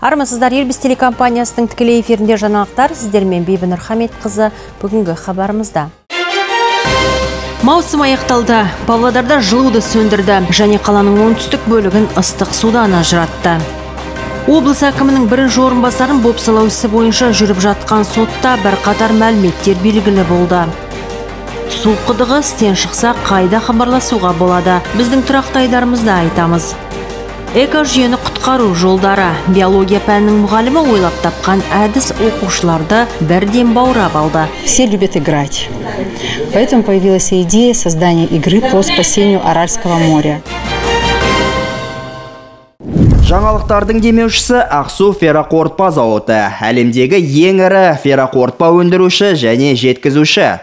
Армысыздар, Елбіз телекомпаниясының тікелей эфирінде жаңалықтар. Сіздермен Бибінұр Хамитқызы. Бүгінгі хабарымызда. Маусым аяқталды. Павлодарда жылуды сөндірді және қаланың оңтүстік бөлігін ыстық судан ажыратты. Облыс әкімінің бірінші орынбасарын бопсалау ісі бойынша жүріп жатқан сотта бірқатар мәліметтер белгілі болды. Су құдығы істен шықса қайда хабарласуға болады? Біздің тұрақты айдарымызда айтамыз. Экожүйені құтқару жолдары. Биология пәнінің мұғалімі ойлап тапқан әдіс оқушыларды бірден баурап алды. Все любят играть. Поэтому появилась идея создания игры по спасению Аральского моря. Жаңалықтардың демеушісі Ақсу ферроқорытпа зауыты. Әлемдегі ең ірі ферроқорытпа өндіруші және жеткізуші.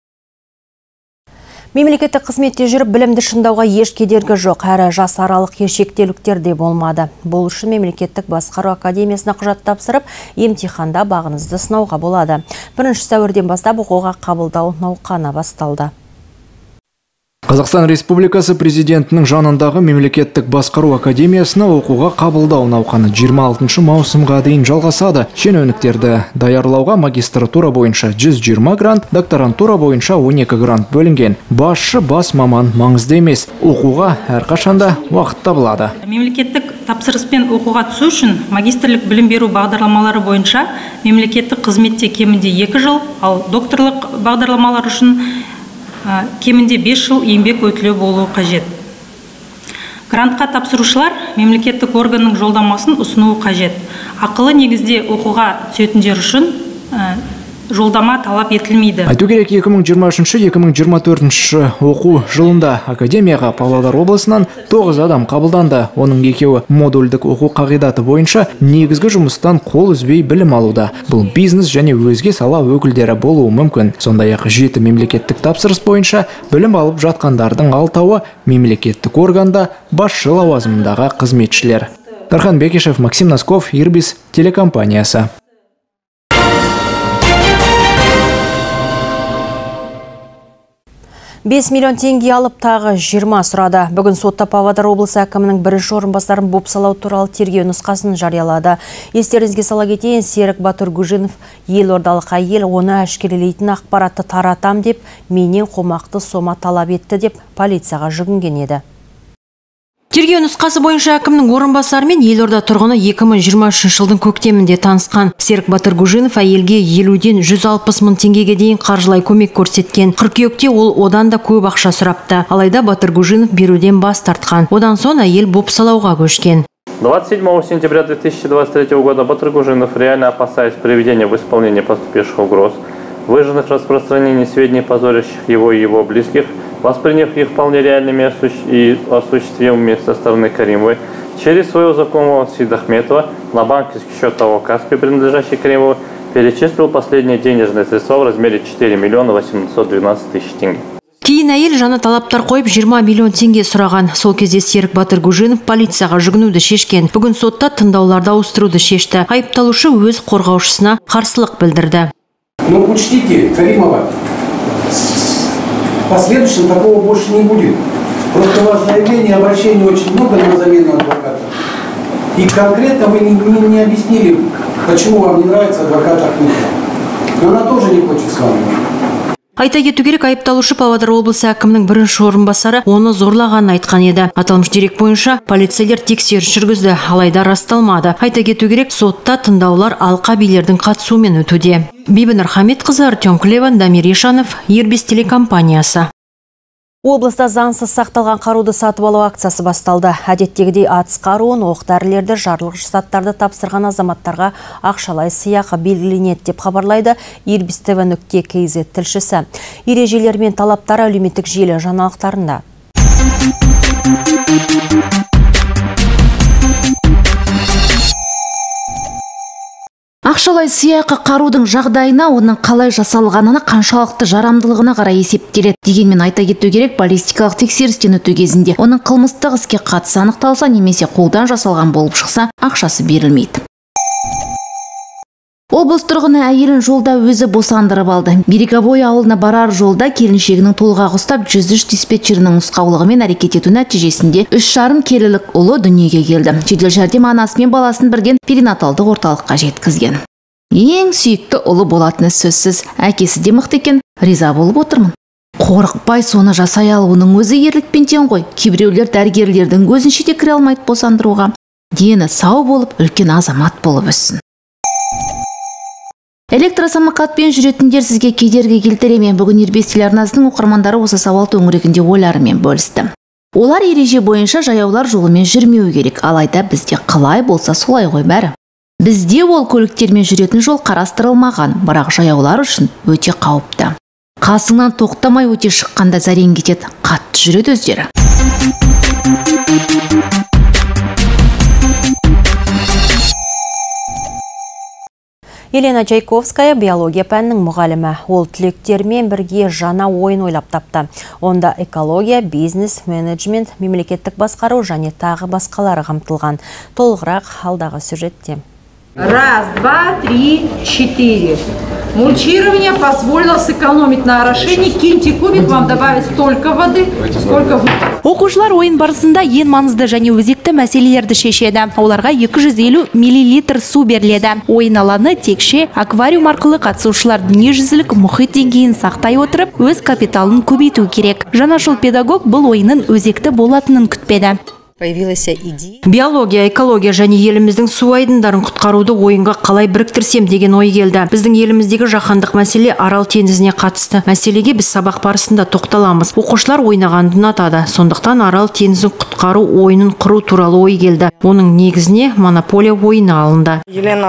Мемлекеттік қызметте жүріп білімді шыңдауға еш кедергі жоқ, әрі жас аралық шектеуліктер де болмады. Бұл үшін мемлекеттік басқару академиясына құжат тапсырып, емтиханда бағыңызды сынауға болады. 1 сәуірден бастап оқуға қабылдау науқаны басталды. Қазақстан Республикасы президентінің жанындағы мемлекеттік басқару академиясына оқуға қабылдау науқаны 26 маусымға дейін жалғасады. Шенеуніктерді даярлауға магистратура бойынша 120 грант, докторантура бойынша 12 грант бөлінген. Басшы бас маман маңызды емес. Оқуға әрқашанда уақыт табылады. Мемлекеттік тапсырыспен оқуға түсу үшін магистрлік білім беру бағдарламалары бойынша мемлекеттік қызметте кемінде 2 жыл, ал докторлық бағдарламалар үшін кемінде 5 жыл еңбек өтілі болуы қажет. Грантқа тапсырушылар мемлекеттік органның жолдамасын ұсынуы қажет. Ақылы негізде оқуға түсетіндер үшін жолдама талап етілмейді. Айту керек, 2023-2024 оқу жылында академияға Павлодар облысынан 9 адам қабылданды. Оның екеуі модульдік оқу қағидаты бойынша негізгі жұмыстан қол үзбей білім алуда. Бұл бизнес және өзге сала өкілдері болуы мүмкін. Сондай-ақ 7 мемлекеттік тапсырыс бойынша білім алып жатқандардың 6-ы мемлекеттік органда басшы лауазымындағы қызметшілер. Дархан Бекешев, Максим Носков, Ирбис телекомпаниясы. 5 миллион теңге алып тағы 20 сұрады. Бүгін сотта Павлодар облысы әкімінің бірінші орынбасарын бопсалау туралы тергеу нұсқасын жариялады. Естеріңізге сала кетейін, Серік Батыргужинов елордалық әйел оны әшкерелейтін ақпаратты таратам деп, менен қомақты сома талап етті деп полицияға жүгінген еді. Тергеу нұсқасы бойынша әкімнің орынбасарымен елорда тұрғыны 2023 жылдың көктемінде танысқан. Серік Батыргужинов әйелге 50-ден 160 мың теңгеге дейін қаржылай көмек көрсеткен. Қыркүйекте ол одан да көп ақша сұрапты. Алайда Батыргужинов беруден бас тартқан. Одан соң әйел бопсалауға көшкен. 27 сентября 2023 года Батыргужинов, реально опасаясь приведения в исполнение поступивших угроз, выжженных распространений сведений, позорящих его и его близких, восприняв их вполне реальными и осуществимыми со стороны Каримовой, через своего знакомого Сидахметова на банковский счет ТАО «Каспий», принадлежащий Каримовой, перечислил последние денежные средства в размере 4 миллиона 812 тысяч тенге. Кейін әйел жаны талаптар қойып 20 миллион теңге сұраған. Сол кезде Серік Батыргужинов полицияға жүгінуді шешкен. Бүгін сотта тыңдауларды ауыстыруды шешті. Айыпталушы өз қорғаушысына қарсылық білдірді. Но учтите, Каримова, в последующем такого больше не будет. Просто у вас заявление, обращение очень много на замену адвоката. И конкретно вы не объяснили, почему вам не нравится адвокат Ахметова. Но она тоже не хочет с вами. Айта кету керек, айыпталушы Павлодар облысы әкімнің бірінші орынбасары оны зорлағанын айтқан еді. Аталмыш дерек бойынша полицейлер тексеріс жүргізді, алайда расталмады. Айта кету керек, сотта тыңдаулар алқа билердің қатысуымен өтуде. Бибінұр Хамитқызы, Артем Клеван, Дамир Ешанов, Ирбис телекомпаниясы. Облыста заңсыз сақталған қаруды сатып алу акциясы басталды. Әдеттегідей атыс қаруын, оқ-дәрілерді, жарылғыш заттарды тапсырған азаматтарға ақшалай сыйақы белгіленеді деп хабарлайды Ирбис TV.kz тілшісі. Ережелер мен талаптар әлеуметтік желі жаңалықтарында. Ақшалай сыйақы қарудың жағдайына, оның қалай жасалғанына, қаншалықты жарамдылығына қарай есептеледі. Дегенмен айта кету керек, баллистикалық тексерістен өту кезінде оның қылмыстық іске қатысы анықталса немесе қолдан жасалған болып шықса, ақшасы берілмейді. Облыс тұрғыны әйелін жолда өзі босандырып алды. Береговой ауылына барар жолда келіншегінің толғақ ұстап 103 диспетчерінің нұсқаулығымен әрекет ету нәтижесінде 3,5 келілік ұлы дүниеге келді. Жедел жәрдем анасы мен баласын бірген перинаталдық орталыққа жеткізген. Ең сүйікті ұлы болатыны сөзсіз. Әкесі де мықты екен, риза болып отырмын. Қорықпай соны жасай алуының өзі ерлікпен тең ғой. Кейбіреулер дәрігерлердің көзінше де кіре алмайды босандыруға. Дені сау болып, үлкен азамат болып өссін. Электросамокатпен жүретіндер сізге кедергі келтіре ме? Бүгін Ербес телеарнасының оқырмандары осы сауал төңірегінде ойларымен бөлісті. Олар ереже бойынша жаяулар жолымен жүрмеу керек, алайда бізде қалай болса солай ғой бәрі. Бізде ол көліктермен жүретін жол қарастырылмаған, бірақ жаяулар үшін өте қауіпті. Қасыңнан тоқтамай өте шыққанда зәрен кетеді, қатты жүреді өздері. Елена Чайковская биология пәнінің мұғалімі. Ол түлектермен бірге жаңа ойын ойлап тапты. Онда экология, бизнес, менеджмент, мемлекеттік басқару және тағы басқалары қамтылған. Толығырақ алдағы сюжетте. 1, 2, 3, 4. Мульчирование позволило сэкономить на орошении. Киньте кубик, вам добавить столько воды, сколько вы. Оқушылар ойын барысында ең маңызды және өзекті мәселелерді шешеді. Оларға 250 мл су беріледі. Ойын алаңы текше аквариум арқылы қатысушылар дүниежүзілік мұхит деңгейін сақтай отырып, өз капиталын көбейту керек. Жаңашыл педагог бұл ойынның өзекті болатынын күтпеді. Появилась идея. Биология, экология және еліміздің су айдындарын құтқаруды ойынға қалай біріктірсем деген ой келді. Біздің еліміздегі жаһандық мәселе Арал теңізіне қатысты. Мәселеге біз сабақ барысында тоқталамыз. Оқушылар ойнағанды ұнатады. Сондықтан Арал теңізін құтқару ойынын құру туралы ой келді. Оның негізіне монополия ойыны алынды.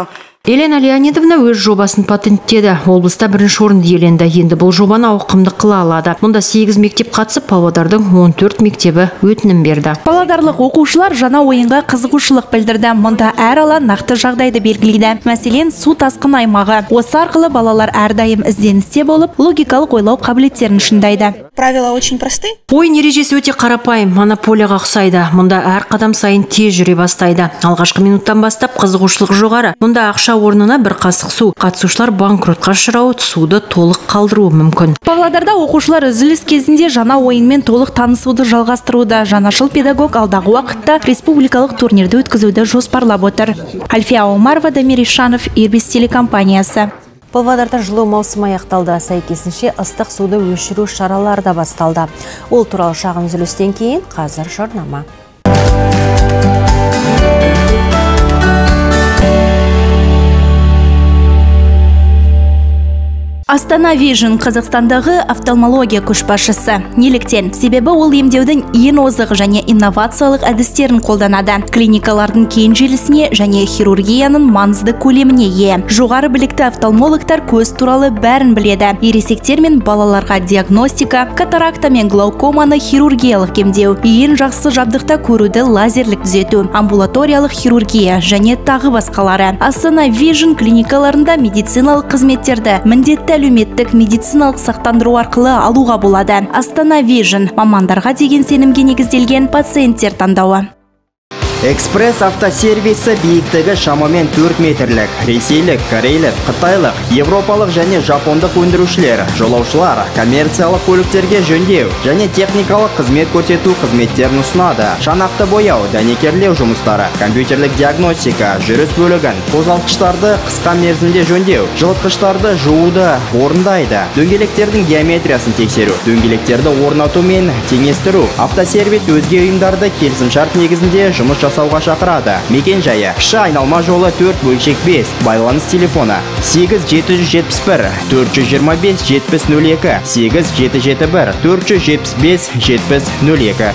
Елена Леонидовна өз жобасын патенттеді. Облыста бірінші орынды иеленді. Енді бұл жобаны ауқымды қыла алады. Мұнда 8 мектеп қатысып, Павлодардың 14 мектебі өтінім берді. Павлодарлық оқушылар жаңа ойынға қызығушылық білдірді. Мұнда әр алаң нақты жағдайды белгілейді. Мәселен, су тасқын аймағы. Осы арқылы балалар әрдайым ізденісте болып, логикалық ойлау қабілеттерін шыңдайды. Правила очень просты. Ойын ережесі өте қарапайым, монополияға ұқсайды. Мұнда әр қадам сайын тез жүре бастайды. Алғашқы минуттан бастап қызығушылық жоғары. Мұнда ақша орнына бір қасық су. Қатысушылар банкротқа ұшырауы, суды толық қалдыруы мүмкін. Павлодарда оқушылар үзіліс кезінде жаңа ойынмен толық танысуды жалғастыруда. Жаңашыл педагог алдағы уақытта республикалық турнирді өткізуді жоспарлап отыр. Альфия Омарова, Дамир Ишанов, Ербес телекомпаниясы. Павлодарда жылу маусымы аяқталды. Сәйкесінше ыстық суды өшіру шаралары да басталды. Ол туралы шағын үзілістен кейін қазір жарнама. Астана Vision Қазақстандағы офтальмология көшбасшысы. Неліктен? Себебі ол емдеудің ең озық және инновациялық әдістерін қолданады. Клиникалардың кең желісіне және хирургияның маңызды көлеміне ие. Жоғары білікті офтальмологтар көз туралы бәрін біледі. Ересектер мен балаларға диагностика, катаракта мен глаукоманы хирургиялық емдеу, ең жақсы жабдықта көруді лазерлік түзету, амбулаториялық хирургия және тағы басқалары. Астана Vision клиникаларында медициналық қызметтерді міндетті әлеуметтік медициналық сақтандыру арқылы алуға болады. Астана Vision мамандарға деген сенімге негізделген пациенттер таңдауы. Экспресс автосервисі биіктігі шамамен 4 метрлік. Ресейлік, корейлік, қытайлық, европалық және жапондық өндірушілер, жолаушылар, коммерциялық көліктерге жөндеу және техникалық қызмет көрсету қызметтерін ұсынады. Шанақты бояу, дәнекерлеу жұмыстары, компьютерлік диагностика, жүріс бөлігін, қозғалтқыштарды қысқа мерзімде жөндеу, жылытқыштарды жууды орындайды. Дөңгелектердің геометриясын тексеру, дөңгелектерді орнату мен теңестіру. Автосервис өзге ұйымдарды келісімшарт негізінде жұмыс жасауға шақырады. Мекен жайы кіші айналма жолы 4/5. Байланыс телефоны 8771 425 7002 8771 475 7002.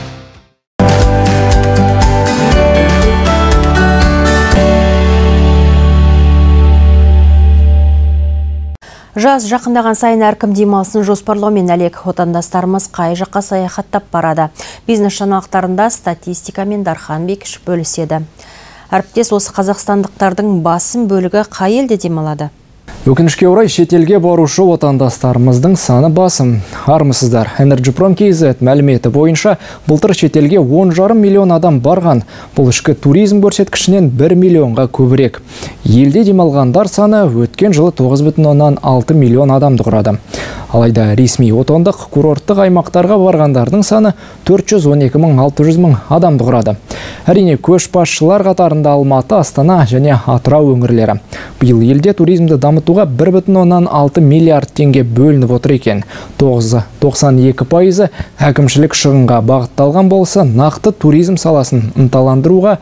Жаз жақындаған сайын әркім демалысын жоспарлаумен әлек. Отандастарымыз қай жаққа саяхаттап барады. Бизнес жаңалықтарында статистикамен Дархан Бекіш бөліседі. Әріптес осы қазақстандықтардың басым бөлігі қай елде демалады? Өкінішке орай шетелге барушы отандастарымыздың саны басым. Армысыздар. Energyprom KZ мәліметі бойынша былтыр шетелге 10,5 миллион адам барған. Бұл ішкі туризм көрсеткішінен 1 миллионға көбірек. Елде демалғандар саны өткен жылы 9,6 миллион адамды құрады. Алайда ресми отандық курорттық аймақтарға барғандардың саны 412,600 адамды құрады. Әрине көшбасшылар қатарында Алматы, Астана және Атырау өңірлері. Биыл елде туризмді дамытуға 1,6 миллиард теңге бөлініп отыр екен. 92% әкімшілік шығынға бағытталған болса, нақты туризм саласын ынталандыруға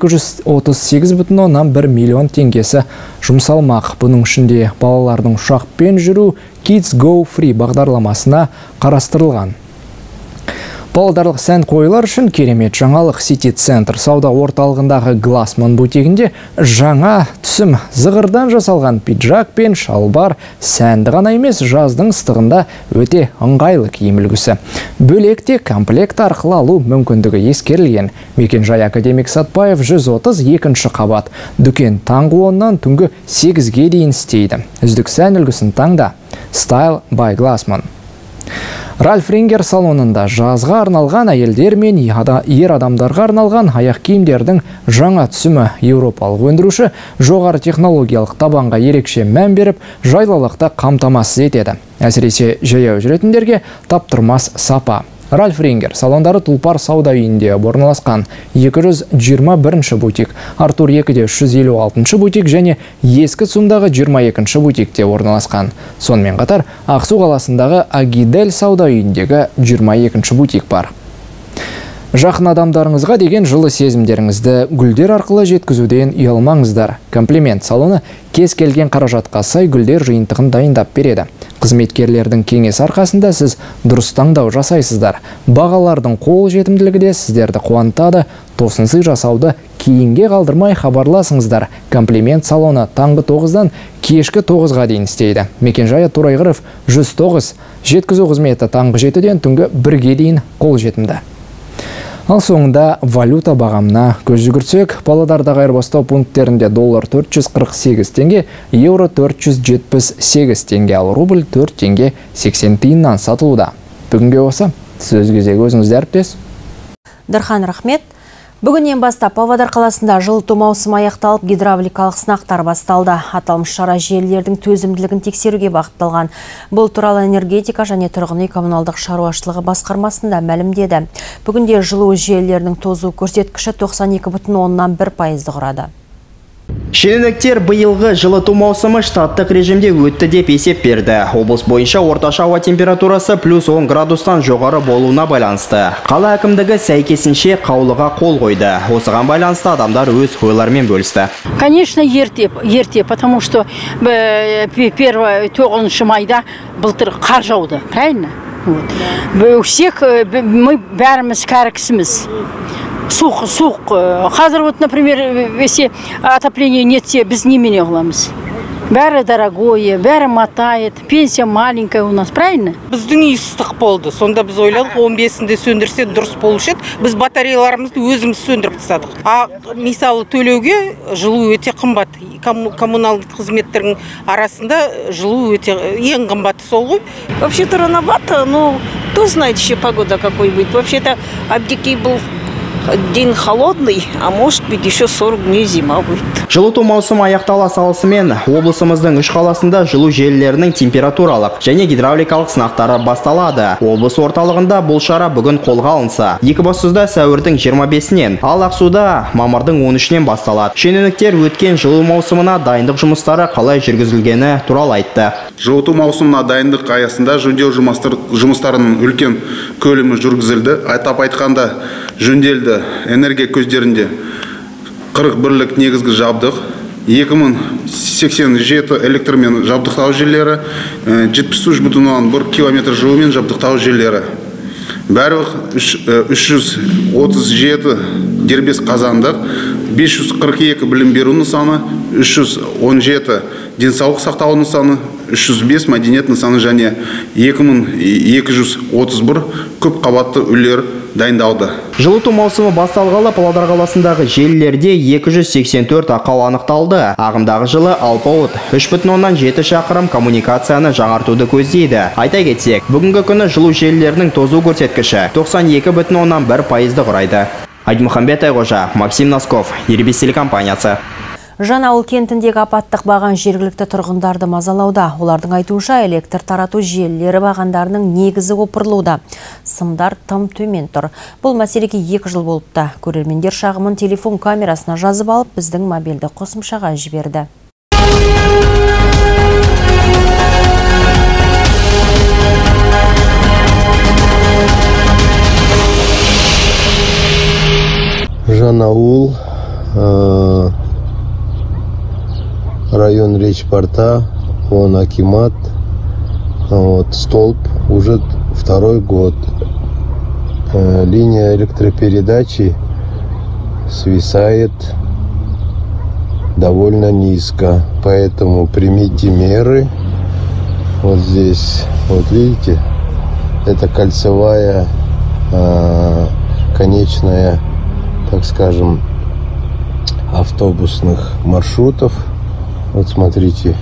238,1 миллион теңгесі жұмсалмақ. Бұның ішінде балалардың ұшақпен жүру Kids Go Free бағдарламасына қарастырылған. Павлодарлық сән қойлар үшін керемет жаңалық. City Center сауда орталығындағы Glassman бутигінде жаңа түсім зығырдан жасалған пиджак пен шалбар сәнді ғана емес, жаздың ыстығында өте ыңғайлы киім үлгісі. Бөлекте комплект арқылы алу мүмкіндігі ескерілген. Мекенжай Академик Сатпаев 132 қабат. Дүкен таңғы 10-нан түнгі 8-ге дейін істейді. Үздік сән үлгісін таңда. Style by Glassman. Ральф Рингер салонында жазға арналған әйелдер мен ер адамдарға арналған аяқ киімдердің жаңа түсімі. Еуропалық өндіруші жоғары технологиялық табанға ерекше мән беріп, жайлылықты қамтамасыз етеді. Әсіресе жаяу жүретіндерге таптырмас сапа. Ральф Рингер салондары Тұлпар сауда үйінде орналасқан 221 бутик, Артур 2-де 356 бутик және Ескі Цумдағы 22 бутикте орналасқан. Сонымен қатар Ақсу қаласындағы Агидель сауда үйіндегі 22 бутик бар. Жақын адамдарыңызға деген жылы сезімдеріңізді гүлдер арқылы жеткізуден ұялмаңыздар. Комплимент салоны кез келген қаражатқа сай гүлдер жиынтығын дайындап береді. Қызметкерлердің кеңес арқасында сіз дұрыс таңдау жасайсыздар. Бағалардың қол жетімділігі де сіздерді қуантады. Тосынсый жасауды кейінге қалдырмай хабарласыңыздар. Комплимент салоны таңғы 9-дан кешкі 9-ға дейін істейді. Мекенжайы Торайғыров 109. Жеткізу қызметі таңғы 7-ден түнгі 1-ге дейін қол жетімді. Ал соңында валюта бағамына көз жүгіртсек, Павлодардағы айырбастау пункттерінде доллар 448 теңге, евро 478 теңге, ал рубль 4 теңге 80 тиыннан сатылуда. Бүгінге осы, сөз кезегі өзіңізді әріптес. Дархан, рахмет. Бүгіннен бастап Павлодар қаласында жылыту маусымы аяқталып, гидравликалық сынақтар басталды. Аталмыш шара желілердің төзімділігін тексеруге бағытталған. Бұл туралы энергетика және тұрғын үй коммуналдық шаруашылығы басқармасында мәлімдеді. Бүгінде жылу желілерінің тозу көрсеткіші 92,1%-ды құрады. Шенеуніктер биылғы жылыту маусымы штаттық режимде өтті деп есеп берді. Облыс бойынша орташа ауа температурасы +10 градустан жоғары болуына байланысты. Қала әкімдігі сәйкесінше қаулыға қол қойды. Осыған байланысты адамдар өз ойларымен бөлісті. Конечно, ерте, потому что 9 майда былтыр қар жауды, правильно? У всех мы бәріміз кәрі кісіміз. Суық. Қазір вот, например, если отопление нетсе, біз немене қыламыз. Бәрі дорогое, бәрі матает, пенсия маленькая у нас, правильно? Біздің үй ыстық болды. Сонда біз ойладық, 15-інде сөндірсе дұрыс болушы еді. Біз батареяларымызды өзіміз сөндіріп тастадық. Мысалы төлеуге жылу өте қымбат. Коммуналдық қызметтердің арасында жылу өте ең қымбаты сол ғой. Вообще-то рановато, но кто знает еще погода какой будет. Вообще-то Абдикей был день холодный, а может быть еще 40 дней зима будет. Жылыту маусымы аяқтала салысымен облысымыздың 3 қаласында жылу желілерінің температуралық және гидравликалық сынақтары басталады. Облыс орталығында бұл шара бүгін қолға алынса, Екібастұзда сәуірдің 25-нен, ал Ақсуда мамырдың 13-нен басталады. Шенеуніктер өткен жылу маусымына дайындық жұмыстары қалай жүргізілгені туралы айтты. Жылыту маусымына дайындық аясында жөндеу жұмыстарының үлкен көлемі жүргізілді. Атап айтқанда жөнделді энергия көздерінде 41-лік негізгі жабдық, 2087 электрмен жабдықтау желілері, 73,1 километр жылумен жабдықтау желілері. Барлық 337 дербес қазандық, 542 білім беру нысаны, 317 денсаулық сақтау нысаны, 305 мәдениет нысаны және 2231 көп қабатты үйлер дайындауда. Жылыту маусымы басталғалы Павлодар қаласындағы желілерде 284 ақау анықталды. Ағымдағы жылы алпауыт 3,7 шақырым коммуникацияны жаңартуды көздейді. Айта кетсек, бүгінгі күні жылу желілерінің тозу көрсеткіші 92,1% құрайды. Айтмұхамбет Айғожа, Максим Носков, Ербес телекомпаниясы. Жаңауыл кентіндегі апаттық баған жергілікті тұрғындарды мазалауда. Олардың айтуынша электр тарату желілері бағандарының негізі опырылуда. Сымдар тым төмен тұр. Бұл мәселеге 2 жыл болыпты. Көрермендер шағымын телефон камерасына жазып алып, біздің мобильді қосымшаға жіберді. Жаңауыл, район Речь-Порта, он Акимат, столб уже 2-й год. Линия электропередачи свисает довольно низко, поэтому примите меры. Вот здесь, вот видите, это кольцевая, конечная, так скажем, автобусных маршрутов. Вот смотрите,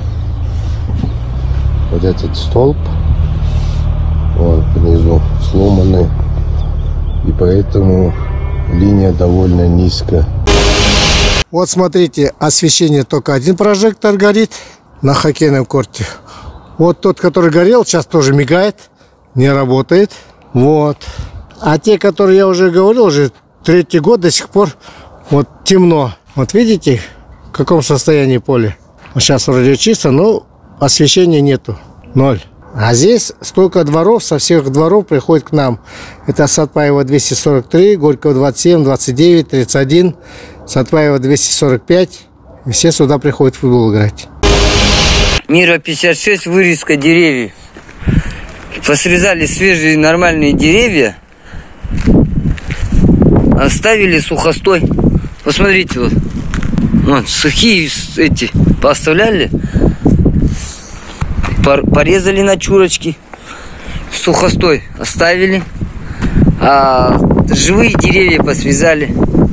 вот этот столб, вот внизу сломанный, и поэтому линия довольно низко. Вот смотрите, освещение только один прожектор горит на хоккейном корте. Вот тот, который горел, сейчас тоже мигает, не работает. Вот. А те, которые я уже говорил, уже 3-й год до сих пор вот темно. Вот видите, в каком состоянии поле. Сейчас вроде чисто, но освещения нету. 0. А здесь столько дворов, со всех дворов приходит к нам. Это Сатпаева 243, Горького 27, 29, 31, Сатпаева 245. И все сюда приходят в футбол играть. Мира 56, вырезка деревьев. Посрезали свежие нормальные деревья. Оставили сухостой. Посмотрите, вот сухие эти поставляли, порезали на чурочки, сухостой оставили, а живые деревья посвязали.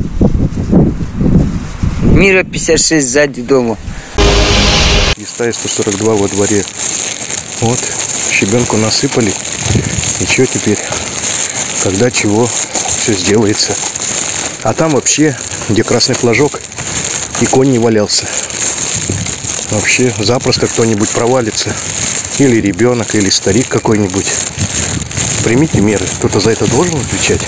Мира 56 сзади дома. Листа 142 во дворе. Вот, щебенку насыпали. И что теперь? Когда чего, все сделается. А там вообще, где красный флажок, и конь не валялся. Вообще запросто кто-нибудь провалится. Или ребенок, или старик какой-нибудь. Примите меры. Кто-то за это должен отвечать.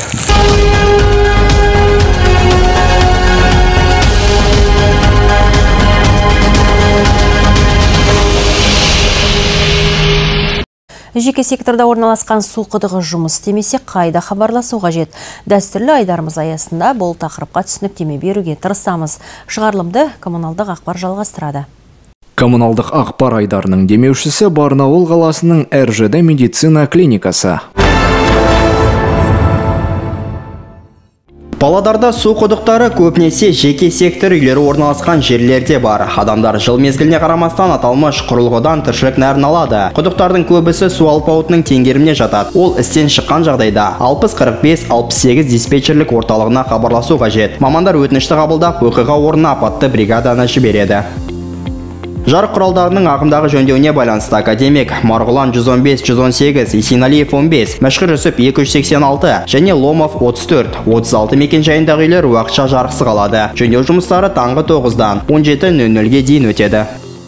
Жеке секторда орналасқан су құдығы жұмыс істемесе қайда хабарласу қажет? Дәстүрлі айдарымыз аясында бұл тақырыпқа түсініктеме беруге тырысамыз. Шығарылымды коммуналдық ақпар жалғастырады. Коммуналдық ақпар айдарының демеушісі Барнауыл қаласының РЖД медицина клиникасы. Павлодарда су құдықтары көпнесе жеке сектор үйлері орналасқан жерлерде бар. Адамдар жыл мезгіліне қарамастан аталмыш құрылғыдан тіршілік нәрін алады. Құдықтардың көбісі су алпауытының теңгеріміне жатады. Ол істен шыққан жағдайда 60-45-68 диспетчерлік орталығына хабарласу қажет. Мамандар өтінішті қабылдап, оқиға орнына апатты бригаданы жібереді. Жарық құралдарының ағымдағы жөндеуіне байланысты академик Марғұлан 115-118, Есеналиев 15, Мәшқір Жүсіп 286 және Ломов 34-36 мекен жайындағы үйлер уақытша жарықсыз қалады. Жөндеу жұмыстары таңғы 9-дан 17:00-ге дейін өтеді.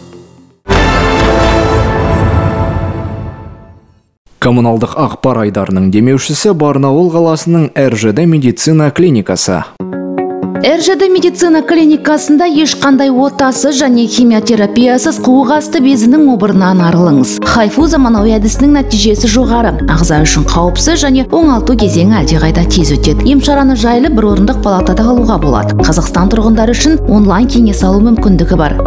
Коммуналдық ақпар айдарының демеушісі Барнауыл қаласының РЖД медицина клиникасы. РЖД медицина клиникасында ешқандай отасы және химиотерапиясыз қуық асты безінің обырынан арылыңыз. Хайфу заманауи әдісінің нәтижесі жоғары. Ағза үшін қауіпсіз және оңалту кезеңі әлдеқайда тез өтеді. Емшараны жайлы бір орындық палатада алуға болады. Қазақстан тұрғындары үшін онлайн кеңес алу мүмкіндігі бар.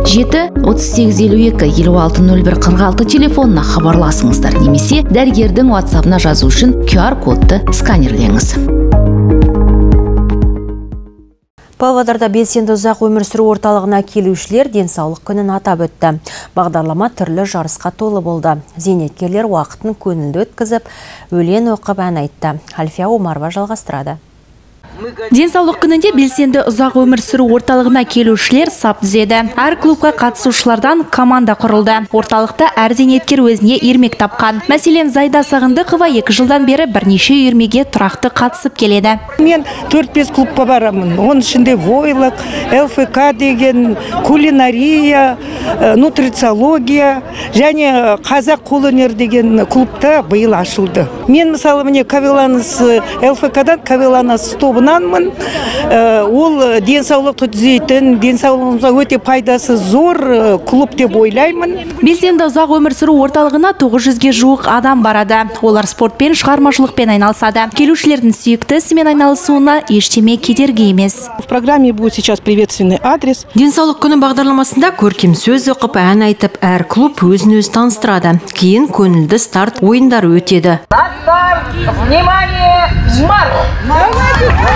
7-38-52-56-01-46 телефонына хабарласыңыздар, немесе дәрігердің WhatsApp-на жазу үшін QR кодты сканерлеңіз. Павлодарда белсенді ұзақ өмір сүру орталығына келушілер денсаулық күнін атап өтті. Бағдарлама түрлі жарысқа толы болды. Зейнеткерлер уақытын көңілді өткізіп, өлең оқып ән айтты. Альфия Омарова жалғастырады. Денсаулық күнінде белсенді ұзақ өмір сүру орталығына келушілер сап түзеді. Әр клубқа қатысушылардан команда құрылды. Орталықта әр зейнеткер өзіне ермек тапқан. Мәселен, Зайда Сағындықова 2 жылдан бері бірнеше үйірмеге тұрақты қатысып келеді. Мен 4-5 клубқа барамын. Оның ішінде войлық, ЛФК деген, кулинария, нутрициология және қазақ қолөнер деген клубта биыл ашылды. Мен мысалы міне Кавеланс ЛФК-дан Кавеланс тобынан ол денсаулықты түзейтін, денсаулығымызға өте пайдасы зор клуб деп ойлаймын. Белсенді ұзақ өмір сүру орталығына 900-ге жуық адам барады. Олар спортпен, шығармашылықпен айналысады. Келушілердің сүйікті ісімен айналысуына ештеме кедергі емес. В программе будет сейчас приветственный адрес. Денсаулық күні бағдарламасында көркем сөз оқып, ән айтып, әр клуб өзін-өзі таныстырады. Кейін көңілді старт ойындары өтеді. Внимание! Марш!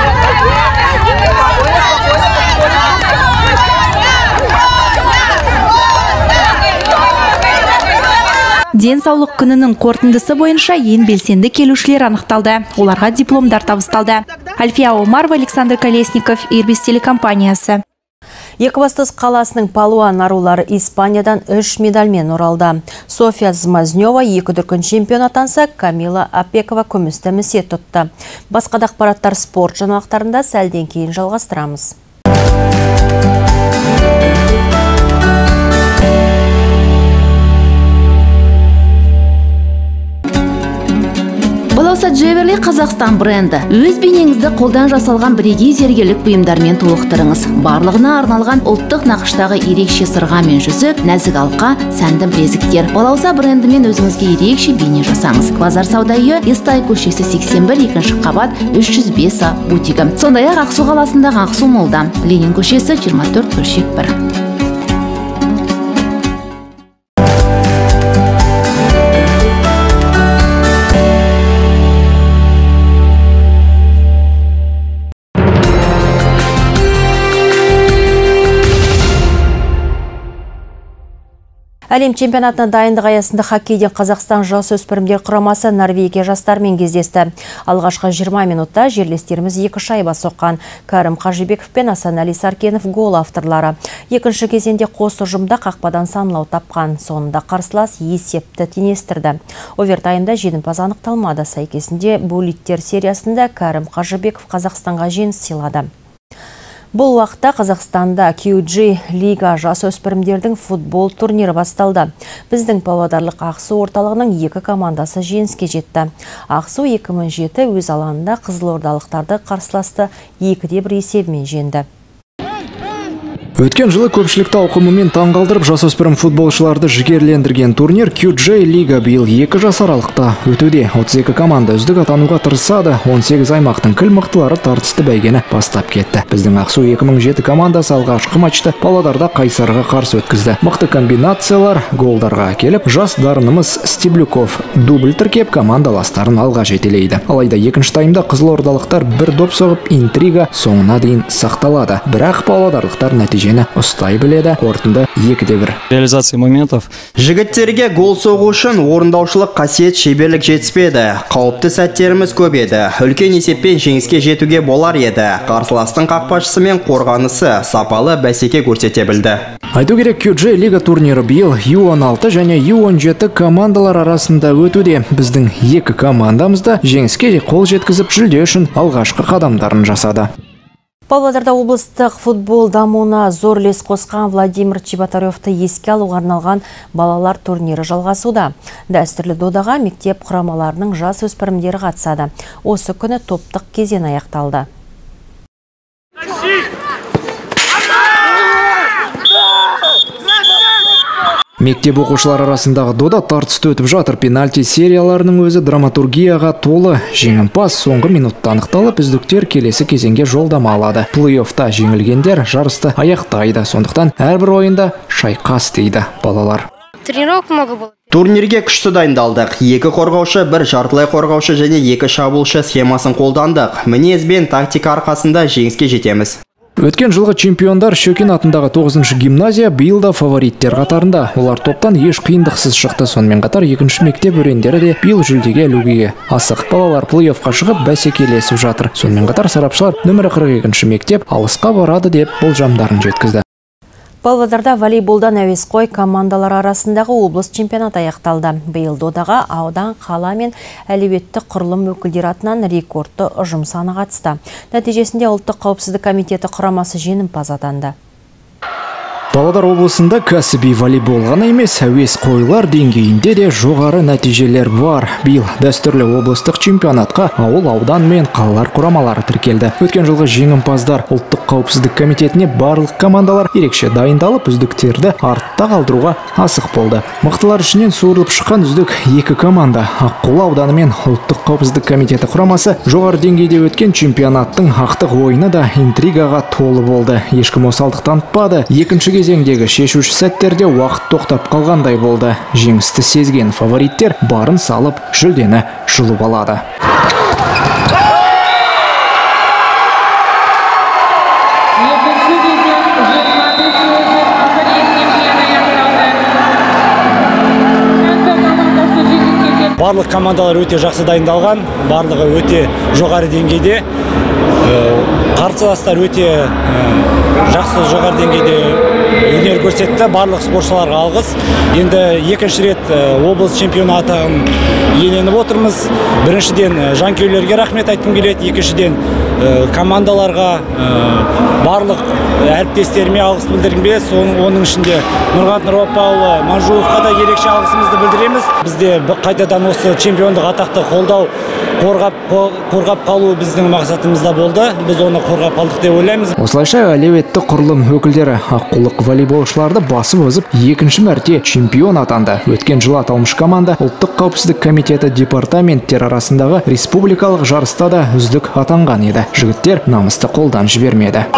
Денсаулық күнінің қорытындысы бойынша ең белсенді келушілер анықталды. Оларға дипломдар табысталды. Альфия Омарова, Александр Колесников, Ирбис телекомпаниясы. Екібастұз қаласының палуан арулары Испаниядан 3 медальмен оралды. София Змазнева 2 дүркін чемпион атанса, Камила Апекова күмісті місе тұтты. Басқа да ақпараттар спорт жаңалықтарында сәлден кейін жалғастырамыз. Балауса Джеверлі Қазақстан бренді. Өз бейнеңізді қолдан жасалған бірегей зергерлік бұйымдармен толықтырыңыз. Барлығына арналған ұлттық нақыштағы ерекше сырға мен жүзік, нәзік алқа, сәнді білезіктер. Балауса брендімен өзіңізге ерекше бейне жасаңыз. Базар сауда үйі Естай көшесі 81, 2-ші қабат 305А бутигі. Сондай-ақ Ақсу қаласындағы Ақсу молда, Ленин көшесі 24/1. Әлем чемпионатына дайындық аясында хоккейден Қазақстан жасөспірімдер құрамасы Норвегия жастармен кездесті. Алғашқы 20 минутта жерлестеріміз 2 шайба соққан. Кәрім Қажыбеков пен Асанәли Саркенов гол авторлары. Екінші кезеңде қос ұжымда қақпадан санлау тапқан. Соңында қарсылас есепті теңестірді. Овертаймда жеңімпаз анықталмады. Сәйкесінде булиттер сериясында Кәрім Қажыбеков Қазақстанға жеңіс сыйлады. Бұл уақытта Қазақстанда QG Лига жасөспірімдердің футбол турнирі басталды. Біздің павлодарлық Ақсу орталығының 2 командасы жеңіске жетті. Ақсу 2007 өз алаңында қызылордалықтарды қарсыласты, 2-1 есебімен жеңді. Өткен жылы көпшілікті ауқымымен таңғалдырып жасөспірім футболшыларды жігерлендірген турнир QG Лига биыл 2 жас аралықта өтуде. 32 команда үздік атануға тырысады. 18 аймақтың кіл мықтылары тартысты бәйгені бастап кетті. Біздің Ақсу 2007 командасы алғашқы матчты Павлодарда Қайсарға қарсы өткізді. Мықты комбинациялар голдарға келіп, жас дарынымыз Стеблюков дубль тіркеп командаластарын алға жетелейді. Алайда екінші таймда қызылордалықтар бір доп соғып, интрига соңына дейін сақталады. Бірақ павлодарлықтар нәтиже ұстай біледі. Қорытынды 2-1. Реализация моментов. Жігіттерге гол соғу үшін орындаушылық қасиет, шеберлік жетіспеді. Қауіпті сәттеріміз көп еді. Үлкен есеппен жеңіске жетуге болар еді. Қарсыластың қақпашысы мен қорғанысы сапалы бәсеке көрсете білді. Айту керек, QG Лига турнирі биыл U16 және U17 командалар арасында өтуде. Біздің 2 командамызда жеңіске қол жеткізіп, жүлде үшін алғашқы қадамдарын жасады. Павлодарда облыстық футбол дамуына зор үлес қосқан Владимир Чеботаревті еске алуға арналған балалар турнирі жалғасуда. Дәстүрлі додаға мектеп құрамаларының жас өспірімдері қатысады. Осы күні топтық кезең аяқталды. Мектеп оқушылар арасындағы дода тартысты өтіп жатыр. Пенальти серияларының өзі драматургияға толы. Жеңімпаз соңғы минутта анықталып, үздіктер келесі кезеңге жолдама алады. Плей-оффта жеңілгендер жарысты аяқтайды. Сондықтан әрбір ойында шайқас дейді балалар. Тренировка много было. Турнирге күшті дайындалдық. 2 қорғаушы, 1 жартылай қорғаушы және 2 шабуылшы схемасын қолдандық. Мінез бен тактика арқасында жеңіске жетеміз. Өткен жылғы чемпиондар Шөкен атындағы 9-шы гимназия биыл да фавориттер қатарында. Олар топтан еш қиындықсыз шықты. Сонымен қатар екінші мектеп өрендері де биыл жүлдеге ілуге асық. Балалар плей-оффқа шығып бәсекелесіп жатыр. Сонымен қатар сарапшылар нөмірі 42-ші мектеп алысқа барады деп болжамдарын жеткізді. Павлодарда волейболдан әуесқой командалар арасындағы облыс чемпионаты аяқталды. Биыл додаға аудан, қала мен әлеуетті құрылым өкілдері атынан рекордты ұжым саны қатысты. Нәтижесінде ұлттық қауіпсіздік комитеті құрамасы жеңімпаз атанды. Павлодар облысында кәсіби волейбол ғана емес, әуесқойлар деңгейінде де жоғары нәтижелер бар. Биыл дәстүрлі облыстық чемпионатқа ауыл, аудан мен қалалар құрамалары тіркелді. Өткен жылғы жеңімпаздар ұлттық қауіпсіздік комитетіне барлық командалар ерекше дайындалып, үздіктерді артта қалдыруға асық болды. Мықтылар ішінен суырылып шыққан үздік екі команда. Аққулы ауданы мен ұлттық қауіпсіздік комитеті құрамасы жоғары деңгейде өткен чемпионаттың ақтық ойыны да интригаға толы болды. Ешкім осалдық танытпады. Екінші кезеңдегі шешуші сәттерде уақыт тоқтап қалғандай болды. Жеңісті сезген фавориттер барын салып жүлдені жұлып алады. Барлық командалар өте жақсы дайындалған, барлығы өте жоғары деңгейде. Қарсыластар өте жақсы жоғары деңгейде өнер көрсетті. Барлық спортшыларға алғыс. Енді екінші рет облыс чемпионы атағын иеленіп отырмыз. Біріншіден жанкүйерлерге рахмет айтқым келеді. Екіншіден командаларға, барлық әріптестеріме алғыс білдіргім келеді. Оның ішінде Нұрғат Нұрапаұлы Манжуовқа да ерекше алғысымызды білдіреміз. Бізде қайтадан осы чемпиондық атақты қолдау, қорғап қалу біздің мақсатымызда болды. Біз оны қорғап қалдық деп ойлаймыз. Осылайша әлеуетті құрылым өкілдері аққулық волейболшыларды басып озып, екінші мәрте чемпион атанды. Өткен жылы аталмыш команда ұлттық қауіпсіздік комитеті департаменттер арасындағы республикалық жарыста да үздік атанған еді. Жігіттер намысты қолдан жібермеді.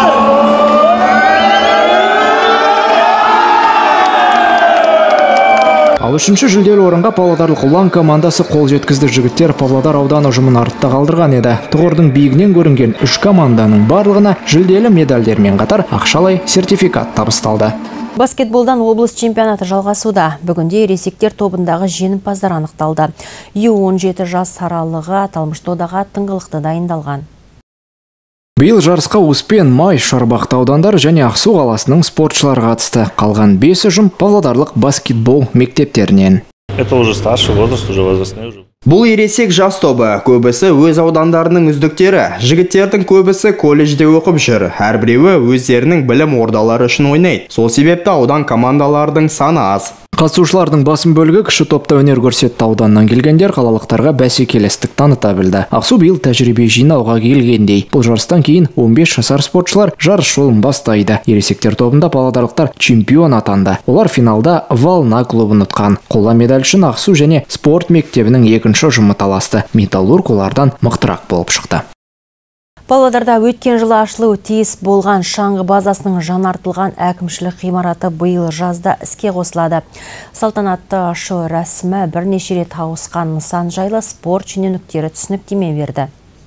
Ал үшінші жүлделі орынға павлодарлық ұлан командасы қол жеткізді. Жігіттер Павлодар ауданы ұжымын артта қалдырған еді. Тұғырдың биігінен көрінген үш команданың барлығына жүлделі медальдермен қатар ақшалай сертификат табысталды. Баскетболдан облыс чемпионаты жалғасуда. Бүгінде ересектер тобындағы жеңімпаздар анықталды. U17 жас аралығы аталмыш додаға тыңғылықты дайындалған. Биыл жарысқа Успен, Май, Шарбақты аудандары және Ақсу қаласының спортшылары қатысты. Қалған 5 ұжым павлодарлық баскетбол мектептерінен. Это уже старший возраст, уже возрастной уже. Бұл ересек жас тобы, көбісі өз аудандарының үздіктері. Жігіттердің көбісі колледжде оқып жүр. Әрбіреуі өздерінің білім ордалары үшін ойнайды. Сол себепті аудан командалардың саны аз. Қатысушылардың басым бөлігі кіші топта өнер көрсетті. Ауданнан келгендер қалалықтарға бәсекелестік таныта білді. Ақсу биыл тәжірибе жинауға келгендей. Бұл жарыстан кейін 15 жасар спортшылар жарыс жолын бастайды. Ересектер тобында павлодарлықтар чемпион атанды. Олар финалда Волна клубын ұтқан. Қола медаль үшін Ақсу және спорт мектебінің екінші ұжымы таласты. Металлург олардан мықтырақ болып шықты. Павлодарда өткен жылы ашылуы тиіс болған шаңғы базасының жаңартылған әкімшілік ғимараты биыл жазда іске қосылады. Салтанатты ашу рәсімі бірнеше рет ауысқан нысан жайлы спорт шенеуніктері түсініктеме берді.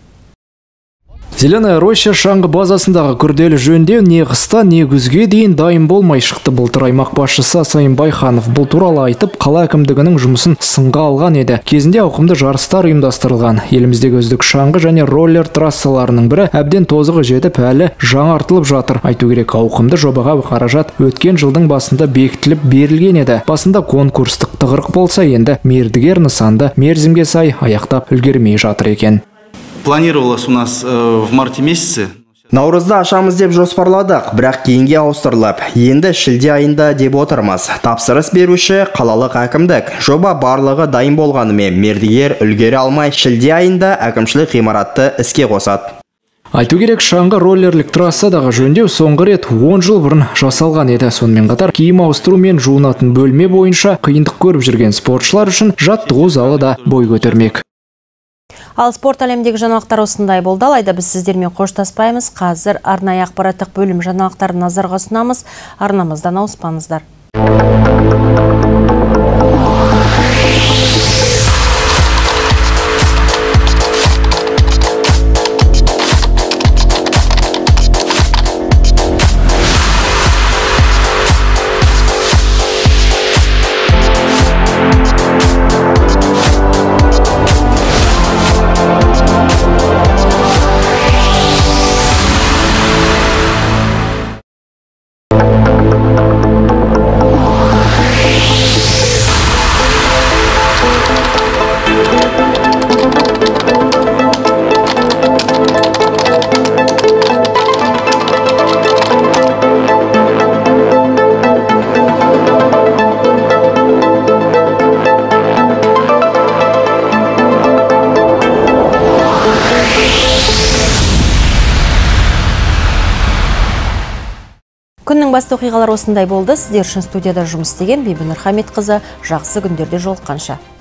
Зеленая роща шаңғы базасындағы күрделі жөндеу не қыста, не күзге дейін дайын болмай шықты. Былтыр аймақ басшысы Сайын Байханов бұл туралы айтып, қала әкімдігінің жұмысын сынға алған еді. Кезінде ауқымды жарыстар ұйымдастырылған. Еліміздегі үздік шаңғы және роллер трассаларының бірі әбден тозығы жетіп, әлі жаңартылып жатыр. Айту керек, ауқымды жобаға қаражат өткен жылдың басында бекітіліп берілген еді. Басында конкурстық тығырық болса, енді мердігер нысанды мерзімге сай аяқтап үлгермей жатыр екен. Планировалось у нас в марте месяце. Наурызда ашамыз деп жоспарладық, бірақ кейінге ауыстырылып, енді шілде айында деп отырмыз. Тапсырыс беруші қалалық әкімдік. Жоба барлығы дайын болғанымен мердігер үлгере алмай, шілде айында әкімшілік ғимаратты іске қосады. Айту керек, шаңғы роллерлік трассадағы жөндеу соңғы рет 10 жыл бұрын жасалған еді. Сонымен қатар киім ауыстыру мен жуынатын бөлме бойынша қиындық көріп жүрген спортшылар үшін жаттығу залы да бой көтермек. Ал спорт әлемдегі жаңалықтар осындай болды. Алайда біз сіздермен қоштаспаймыз. Қазір арнайы ақпараттық бөлім жаңалықтарын назарға ұсынамыз. Арнамыздан ауыспаңыздар. Ең басты оқиғалар осындай болды. Сіздер үшін студияда жұмыс істеген Бибінұр Хамитқызы. Жақсы күндерде жолыққанша.